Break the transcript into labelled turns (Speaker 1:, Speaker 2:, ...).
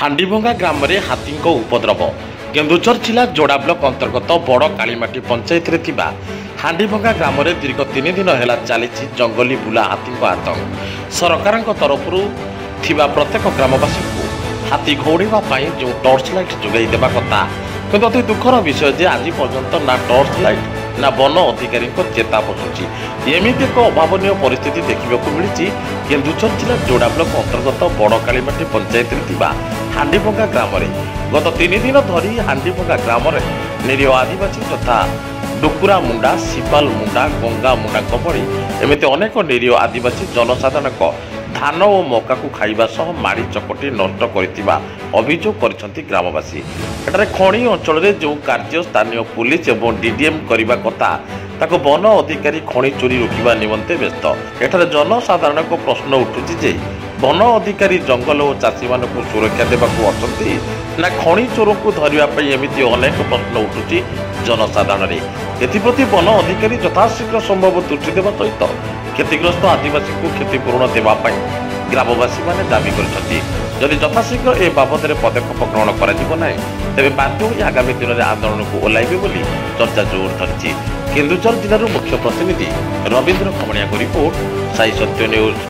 Speaker 1: हांडीभंगा ग्राम में हाथी उपद्रव केन्दुझर जिला जोड़ा ब्लॉक अंतर्गत बड़ कालीमाटी पंचायत रे हांडीभंगा ग्राम में दीर्घ 3 दिन है चली जंगली बुला हाथी आतंक सरकार तरफ प्रत्येक ग्रामवासी को हाथी घौड़ाई जो टर्च लाइट जोगाई देवा कथा किंतु अति दुखर विषय जे आज पर्यंत ना टर्च लाइट ना वन अधिकारी चेता पशुची एमती एक अभावन परिस्थिति देखा मिली केन्दुझर जिला जोड़ा ब्लॉक अंतर्गत बड़ कालीमाटी पंचायत रे हांडीभंगा ग्राम में गत 3 दिन धरी हांडीभंगा ग्राम में निरीह आदिवासी तथा डुकुरा मुंडा सिपाल मुंडा गंगा मुंडा भली एमती अनेक निरीह आदिवासी जनसाधारण धान और मका को खाइबा सह माड़ी चकटी नष्ट करथिबा अभियोग करिसंती ग्रामवासी। एटारे खणी अंचल रे जो कार्य स्थानीय पुलिस एवं डीडीएम करबा कथा ताको वन अधिकारी खणी चोरी रोकिबा निमंते व्यस्त। एटारे जनसाधारण को प्रश्न उठुछि जे वन अधिकारी जंगल और चाषी मान को सुरक्षा देवाक असंती ना खणी चोर को धरिबा पई एमिति अनेक प्रश्न उठुछि जनसाधारण। एथिप्रति वन अधिकारी यथाशीघ्र संभव दृष्टि देवा सहित क्षतिग्रस्त आदिवासी को क्षतिपूरण देवाई ग्रामवासी माने दाबी करछथि। यदि यथाशीघ्र ए बाबद पदक्षेप ग्रहण करा ना तेरे बाध्य होई आगामी दिन में आंदोलन को ओह्लैबे बोली चर्चा जोर धरिछि। केन्दुझर जिलार मुख्य प्रतिनिधि रवींद्र खमणिया को रिपोर्ट साई सत्य न्यूज।